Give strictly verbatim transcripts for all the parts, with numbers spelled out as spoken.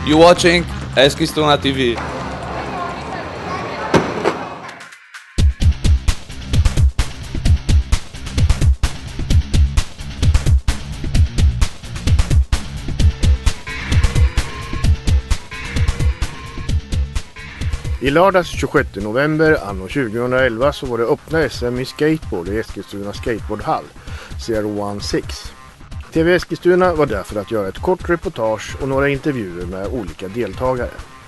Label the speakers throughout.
Speaker 1: You watching Eskilstuna T V.
Speaker 2: I lördags tjugosjätte november anno tjugohundraelva så var det öppna S M i skateboard i Eskilstuna skateboardhall zero one six. T V Eskilstuna var där för att göra ett kort reportage och några intervjuer med olika deltagare.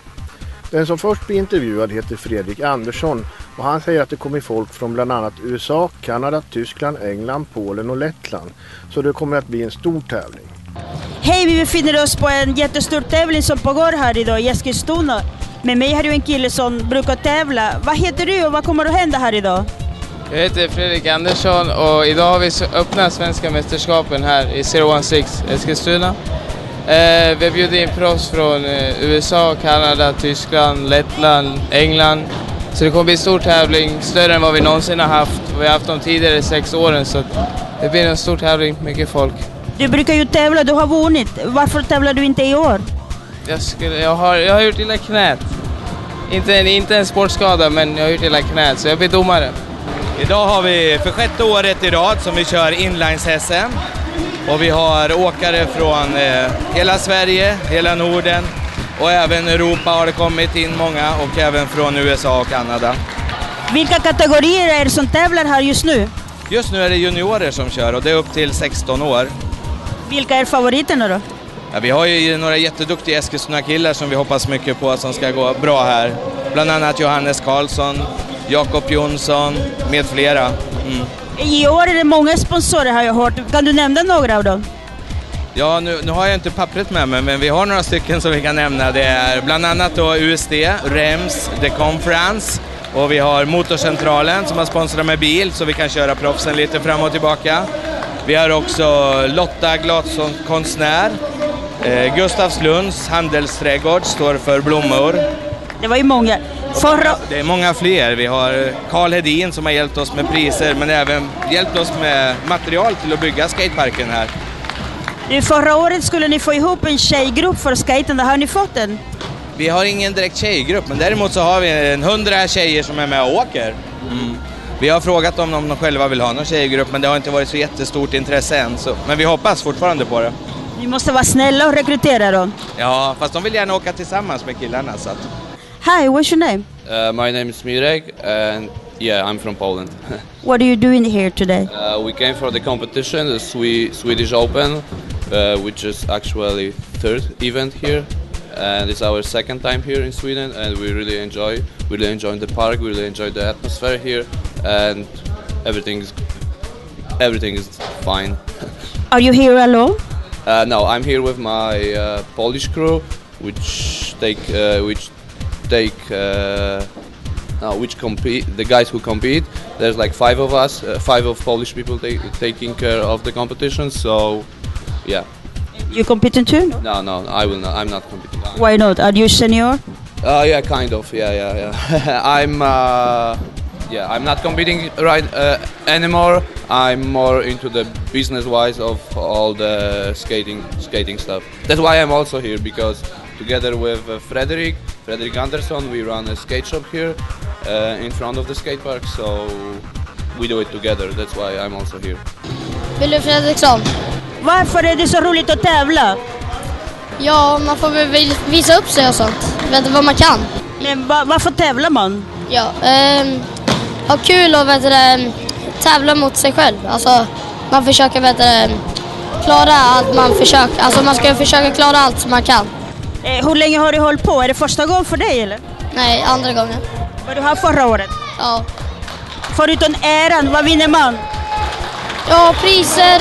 Speaker 2: Den som först blir intervjuad heter Fredrik Andersson och han säger att det kommer folk från bland annat U S A, Kanada, Tyskland, England, Polen och Lettland. Så det kommer att bli en stor tävling.
Speaker 3: Hej, vi befinner oss på en jättestor tävling som pågår här idag i Eskilstuna. Med mig har du en kille som brukar tävla. Vad heter du och vad kommer att hända här idag?
Speaker 4: Jag heter Fredrik Andersson och idag har vi öppnat svenska mästerskapen här i zero one six Eskilstuna. Eh, vi har bjudit in proffs från eh, U S A, Kanada, Tyskland, Lettland, England. Så det kommer bli en stor tävling, större än vad vi någonsin har haft. Vi har haft de tidigare sex åren så det blir en stor tävling, mycket folk.
Speaker 3: Du brukar ju tävla, du har vunnit. Varför tävlar du inte i år?
Speaker 4: Jag, skulle, jag, har, jag har gjort illa knät. Inte, inte en sportskada, men jag har gjort illa knät så jag blir domare.
Speaker 5: Idag har vi för sjätte året i rad som vi kör inlines-S M. Och vi har åkare från eh, hela Sverige, hela Norden och även Europa har det kommit in många och även från U S A och Kanada.
Speaker 3: Vilka kategorier är det som tävlar här just nu?
Speaker 5: Just nu är det juniorer som kör och det är upp till sexton år.
Speaker 3: Vilka är favoriterna då?
Speaker 5: Ja, vi har ju några jätteduktiga Eskilstuna killar som vi hoppas mycket på som ska gå bra här. Bland annat Johannes Karlsson, Jakob Jonsson med flera. Mm.
Speaker 3: I år är det många sponsorer har jag hört. Kan du nämna några av dem?
Speaker 5: Ja, nu, nu har jag inte pappret med mig, men vi har några stycken som vi kan nämna. Det är bland annat då U S D, Rems, The Conference och vi har Motorcentralen som har sponsrat med bil så vi kan köra proffsen lite fram och tillbaka. Vi har också Lotta Gladsson konstnär, eh, Gustavslunds handelsträdgård står för blommor.
Speaker 3: Det var ju många. Förra...
Speaker 5: Det är många fler. Vi har Karl Hedin som har hjälpt oss med priser men även hjälpt oss med material till att bygga skateparken här.
Speaker 3: Du, förra året skulle ni få ihop en tjejgrupp för skaten. Har ni fått den?
Speaker 5: Vi har ingen direkt tjejgrupp men däremot så har vi en hundra tjejer som är med och åker. Mm. Vi har frågat dem om de själva vill ha någon tjejgrupp men det har inte varit så jättestort intresse än. Så. Men vi hoppas fortfarande på det.
Speaker 3: Ni måste vara snälla och rekrytera dem.
Speaker 5: Ja, fast de vill gärna åka tillsammans med killarna. Så att...
Speaker 3: Hi, what's your name?
Speaker 1: Uh, my name is Mirek and yeah, I'm from Poland.
Speaker 3: What are you doing here today?
Speaker 1: uh, we came for the competition, the Swe- Swedish Open, uh, which is actually third event here. And it's our second time here in Sweden and we really enjoy, we really enjoy the park, we really enjoy the atmosphere here and everything is, everything is fine.
Speaker 3: Are you here alone?
Speaker 1: Uh, no, I'm here with my uh, Polish crew, which take, uh, which take, uh, uh, which compete. The guys who compete. There's like five of us, uh, five of Polish people take, taking care of the competition. So, yeah.
Speaker 3: You competing too?
Speaker 1: No, no, I will not. I'm not competing.
Speaker 3: Why not? Are you senior?
Speaker 1: Uh, yeah, kind of. Yeah, yeah, yeah. I'm. Uh, yeah, I'm not competing right uh, anymore. I'm more into the business-wise of all the skating, skating stuff. That's why I'm also here because together with uh, Fredrik, Fredrik Andersson, we run a skate shop here uh, in front of the skate park. So we do it together. That's why I'm also here.
Speaker 6: Wille Fredriksson.
Speaker 3: Varför är det så roligt att tävla?
Speaker 6: Ja, man får väl visa upp sig och sånt. Vet vad man kan.
Speaker 3: Men va- varför tävlar man?
Speaker 6: Ja, ehm, ha kul och vet du, tävla mot sig själv. Alltså, man försöker vet du, klara allt man försöker. Alltså, man ska försöka klara allt som man kan.
Speaker 3: Eh, hur länge har du hållit på? Är det första gången för dig eller?
Speaker 6: Nej, andra gången.
Speaker 3: Var du här förra året?
Speaker 6: Ja.
Speaker 3: Förutom äran, vad vinner man?
Speaker 6: Ja, priser.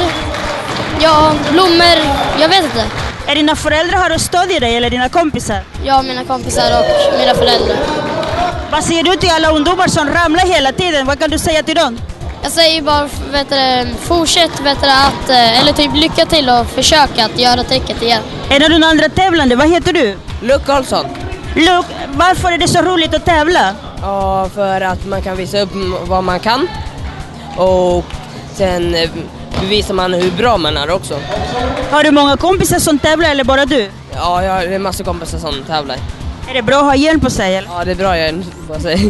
Speaker 6: Ja, blommor. Jag vet inte.
Speaker 3: Är dina föräldrar här och stödjer dig eller dina kompisar?
Speaker 6: Ja, mina kompisar och mina föräldrar.
Speaker 3: Vad säger du till alla ungdomar som ramlar hela tiden? Vad kan du säga till dem?
Speaker 6: Jag säger bara, vet du, fortsätt vet du, att, eller typ lycka till och försöka att göra tricket igen.
Speaker 3: En av dina andra tävlande, vad heter du?
Speaker 7: Luke Karlsson.
Speaker 3: Luke, varför är det så roligt att tävla?
Speaker 7: Ja, för att man kan visa upp vad man kan. Och sen bevisar man hur bra man är också.
Speaker 3: Har du många kompisar som tävlar eller bara du?
Speaker 7: Ja, jag har en massa kompisar som tävlar.
Speaker 3: Är det bra att ha hjälm på sig? Eller?
Speaker 7: Ja, det är bra hjälm på sig.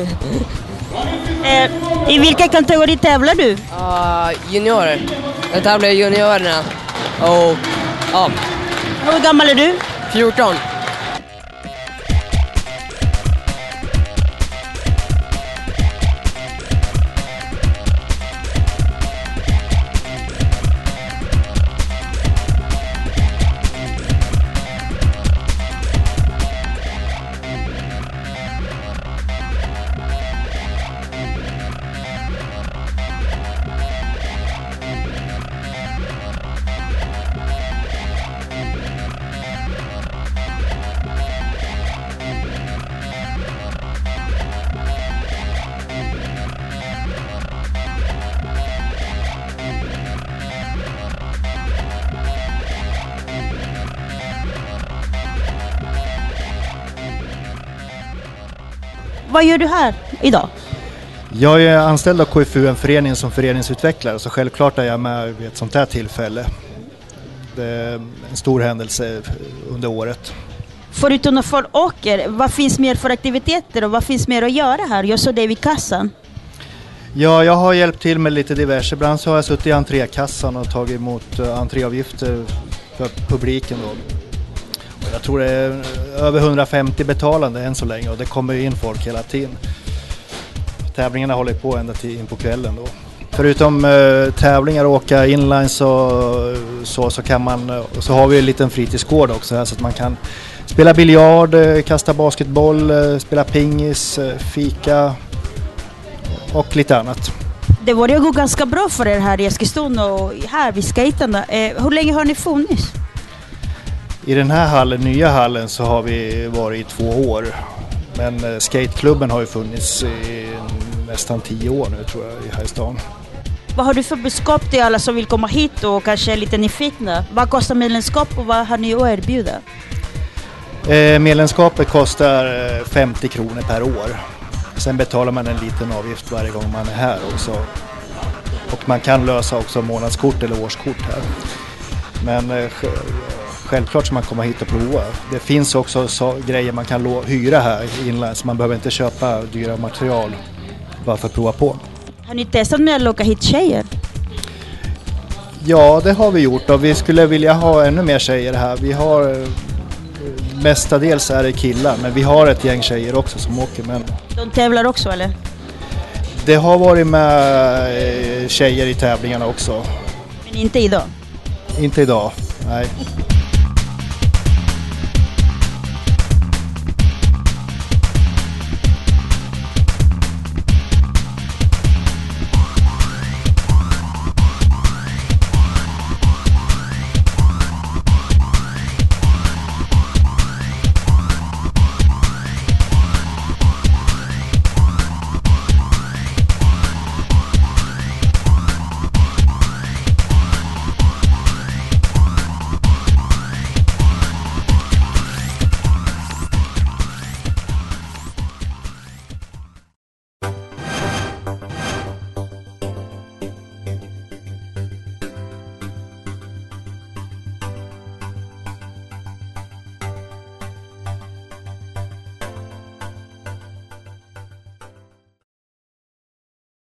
Speaker 3: Eh, I vilka kategori tävlar du?
Speaker 7: Uh, juniorer. Jag tävlar i juniorerna. Och ja,
Speaker 3: Hur gammal är du?
Speaker 7: fjorton.
Speaker 3: Vad gör du här idag?
Speaker 8: Jag är anställd av K F U N-föreningen som föreningsutvecklare, så självklart är jag med vid ett sånt här tillfälle. Det är en stor händelse under året.
Speaker 3: Förutom när folk åker, vad finns mer för aktiviteter och vad finns mer att göra här? Jag såg det vid kassan.
Speaker 8: Ja, jag har hjälpt till med lite diverse. Ibland så har jag suttit i entrékassan och tagit emot entréavgifter för publiken då. Och jag tror det är över hundrafemtio betalande än så länge och det kommer in folk hela tiden. Tävlingarna håller på ända till in på kvällen då. Förutom uh, tävlingar och åka inline så, så, så, kan man, så har vi en liten fritidsgård också här så att man kan spela biljard, kasta basketboll, spela pingis, fika och lite annat.
Speaker 3: Det var ju gå ganska bra för er här i Eskilstuna och här vid skaterna. Eh, hur länge har ni funnits?
Speaker 8: I den här hallen, nya hallen, så har vi varit i två år. Men skateklubben har ju funnits i nästan tio år nu tror jag här i stan.
Speaker 3: Vad har du för budskap till alla som vill komma hit och kanske är lite nyfikna? Vad kostar medlemskap och vad har ni att erbjuda?
Speaker 8: Eh, medlemskapet kostar femtio kronor per år. Sen betalar man en liten avgift varje gång man är här också. Och man kan lösa också månadskort eller årskort här. Men eh, självklart ska man komma hit och prova. Det finns också så grejer man kan lo- hyra här innan, så man behöver inte köpa dyra material bara för att prova på.
Speaker 3: Har ni testat med att locka hit tjejer?
Speaker 8: Ja, det har vi gjort och vi skulle vilja ha ännu mer tjejer här. Vi har mestadels är det killar, men vi har ett gäng tjejer också som åker med.
Speaker 3: De tävlar också eller?
Speaker 8: Det har varit med tjejer i tävlingarna också.
Speaker 3: Men inte idag?
Speaker 8: Inte idag, nej.